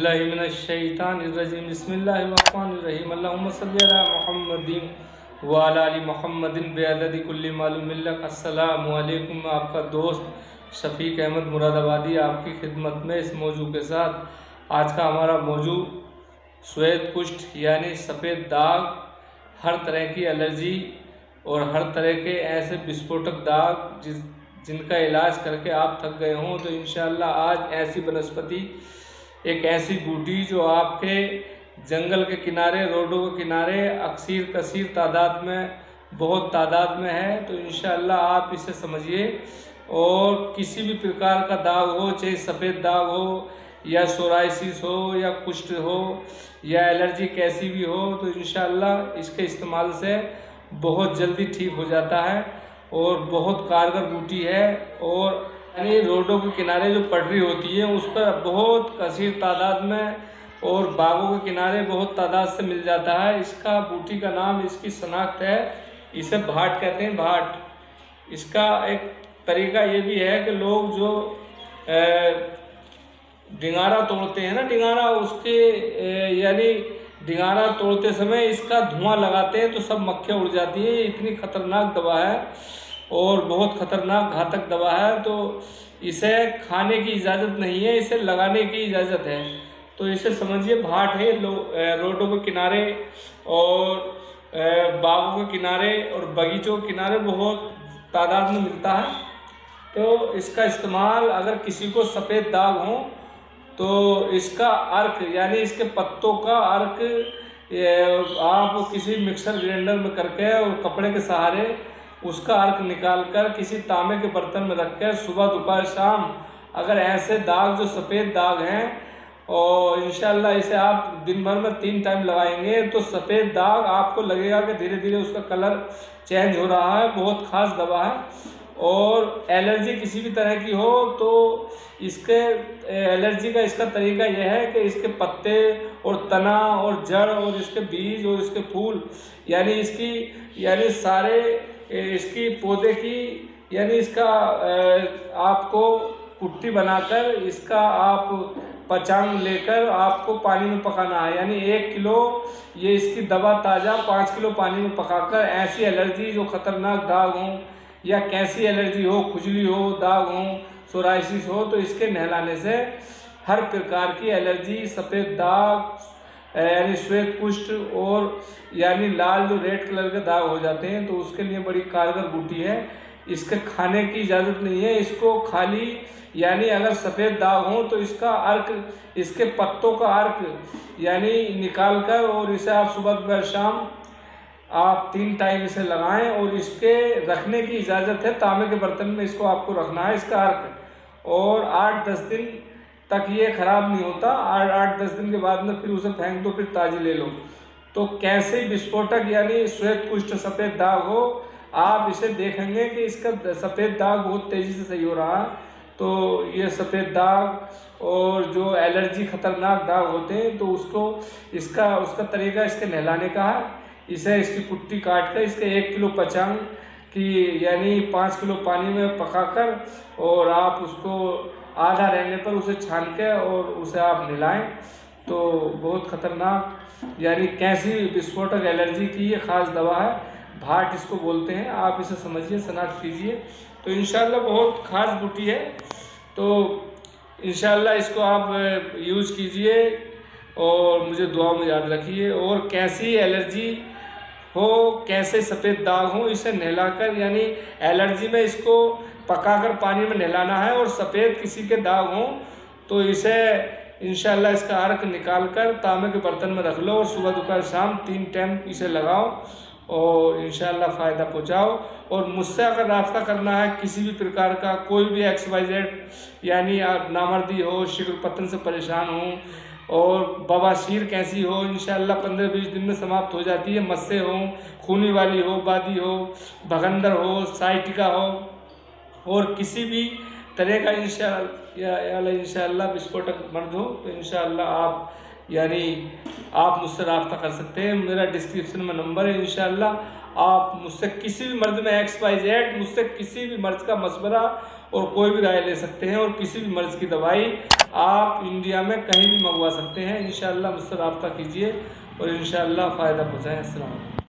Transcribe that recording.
बिस्मिल्लाहिमिनश्शैतानिर्रजीम बिस्मिल्लाहिर्रहमानिर्रहीम अल्लाहुम्मा सल्लि अला मुहम्मदिन व अला आलि मुहम्मदिन बिअददि कुल्लि मालूम लक। अस्सलामु अलैकुम। मैं आपका दोस्त शफीक अहमद मुरादाबादी आपकी खिदमत में इस मौजू के साथ। आज का हमारा मौजू श्वेत कुष्ठ यानी सफ़ेद दाग, हर तरह की एलर्जी और हर तरह के ऐसे विस्फोटक दाग जिनका इलाज करके आप थक गए हों, तो इंशाअल्लाह आज ऐसी वनस्पति, एक ऐसी बूटी जो आपके जंगल के किनारे, रोडों के किनारे अक्सर कसीर तादाद में, बहुत तादाद में है, तो इंशाअल्लाह आप इसे समझिए। और किसी भी प्रकार का दाग हो, चाहे सफ़ेद दाग हो या सोराइसिस हो या कुष्ठ हो या एलर्जी कैसी भी हो, तो इंशाअल्लाह इसके इस्तेमाल से बहुत जल्दी ठीक हो जाता है और बहुत कारगर बूटी है। और यानी रोडों के किनारे जो पटरी होती है उस पर बहुत कसीर तादाद में और बागों के किनारे बहुत तादाद से मिल जाता है। इसका बूटी का नाम, इसकी शनाख्त है, इसे भाट कहते हैं, भाट। इसका एक तरीका ये भी है कि लोग जो डिंगारा तोड़ते हैं ना, डिंगारा, उसके यानी डिंगारा तोड़ते समय इसका धुआं लगाते हैं तो सब मक्खियाँ उड़ जाती हैं। इतनी खतरनाक दवा है और बहुत खतरनाक घातक दवा है, तो इसे खाने की इजाज़त नहीं है, इसे लगाने की इजाज़त है। तो इसे समझिए भाट है। रोडों के किनारे और बागों के किनारे और बगीचों के किनारे बहुत तादाद में मिलता है। तो इसका इस्तेमाल, अगर किसी को सफ़ेद दाग हो तो इसका अर्क यानी इसके पत्तों का अर्क आप किसी मिक्सर ग्राइंडर में करके और कपड़े के सहारे उसका अर्क निकालकर किसी तांबे के बर्तन में रखकर सुबह दोपहर शाम, अगर ऐसे दाग जो सफ़ेद दाग हैं, और इंशाल्लाह इसे आप दिन भर में 3 टाइम लगाएंगे तो सफ़ेद दाग आपको लगेगा कि धीरे धीरे उसका कलर चेंज हो रहा है। बहुत ख़ास दवा है। और एलर्जी किसी भी तरह की हो तो इसके एलर्जी का इसका तरीका यह है कि इसके पत्ते और तना और जड़ और इसके बीज और इसके फूल यानी इसकी पौधे की यानी इसका आपको पुट्टी बनाकर इसका आप पचांग लेकर आपको पानी में पकाना है। यानी 1 किलो ये इसकी दवा ताज़ा 5 किलो पानी में पकाकर, ऐसी एलर्जी जो खतरनाक दाग हो या कैसी एलर्जी हो, खुजली हो, दाग हो, सोराइसिस हो, तो इसके नहलाने से हर प्रकार की एलर्जी, सफ़ेद दाग यानी श्वेत कुष्ठ और यानी लाल जो रेड कलर के दाग हो जाते हैं, तो उसके लिए बड़ी कारगर बूटी है। इसके खाने की इजाज़त नहीं है। इसको खाली यानी अगर सफ़ेद दाग हो तो इसका अर्क, इसके पत्तों का अर्क यानी निकाल कर और इसे आप सुबह दोपहर शाम आप 3 टाइम इसे लगाएं। और इसके रखने की इजाज़त है, तांबे के बर्तन में इसको आपको रखना है इसका अर्क, और 8-10 दिन तक ये ख़राब नहीं होता। 8-10 दिन के बाद में फिर उसे फेंक दो, फिर ताज़ी ले लो। तो कैसे विस्फोटक यानी श्वेत कुष्ठ सफ़ेद दाग हो, आप इसे देखेंगे कि इसका सफ़ेद दाग बहुत तेज़ी से सही हो रहा है। तो ये सफ़ेद दाग और जो एलर्जी खतरनाक दाग होते हैं, तो उसका तरीका इसके नहलाने का है। इसे इसकी पुट्टी काट कर इसके 1 किलो पचांग की यानी 5 किलो पानी में पकाकर और आप उसको आधा रहने पर उसे छान के और उसे आप नहलाएं, तो बहुत ख़तरनाक यानी कैसी विस्फोटक एलर्जी की ये ख़ास दवा है। भाट इसको बोलते हैं। आप इसे समझिए, शनाख्त कीजिए, तो इंशाअल्लाह बहुत ख़ास बूटी है। तो इंशाअल्लाह इसको आप यूज़ कीजिए और मुझे दुआ में याद रखिए। और कैसी एलर्जी हो, कैसे सफ़ेद दाग हो, इसे नहलाकर यानी एलर्जी में इसको पकाकर पानी में नहलाना है। और सफ़ेद किसी के दाग हो तो इसे इंशाअल्लाह इसका अर्क निकाल कर तांबे के बर्तन में रख लो और सुबह दोपहर शाम 3 टाइम इसे लगाओ और इंशाअल्लाह फ़ायदा पहुँचाओ। और मुझसे अगर राब्ता करना है किसी भी प्रकार का, कोई भी XYZ यानी आप नामर्दी हो, शिकर पतन से परेशान हो और बवासीर कैसी हो, इंशाअल्लाह 15-20 दिन में समाप्त हो जाती है। मस्से हो, खूनी वाली हो, बादी हो, भगंदर हो, साइटिका हो और किसी भी तरह का इंशाअल्लाह विस्फोटक मर्द हो, तो इंशाअल्लाह आप मुझसे रब्ता कर सकते हैं। मेरा डिस्क्रिप्शन में नंबर है। इंशाअल्लाह आप मुझसे किसी भी मर्ज में XYZ मुझसे किसी भी मर्ज का मशवरा और कोई भी राय ले सकते हैं, और किसी भी मर्ज की दवाई आप इंडिया में कहीं भी मंगवा सकते हैं। इंशाअल्लाह मुझसे रब्ता कीजिए और इंशाअल्लाह फ़ायदा पहुँचाएँ। अस्सलाम वालेकुम।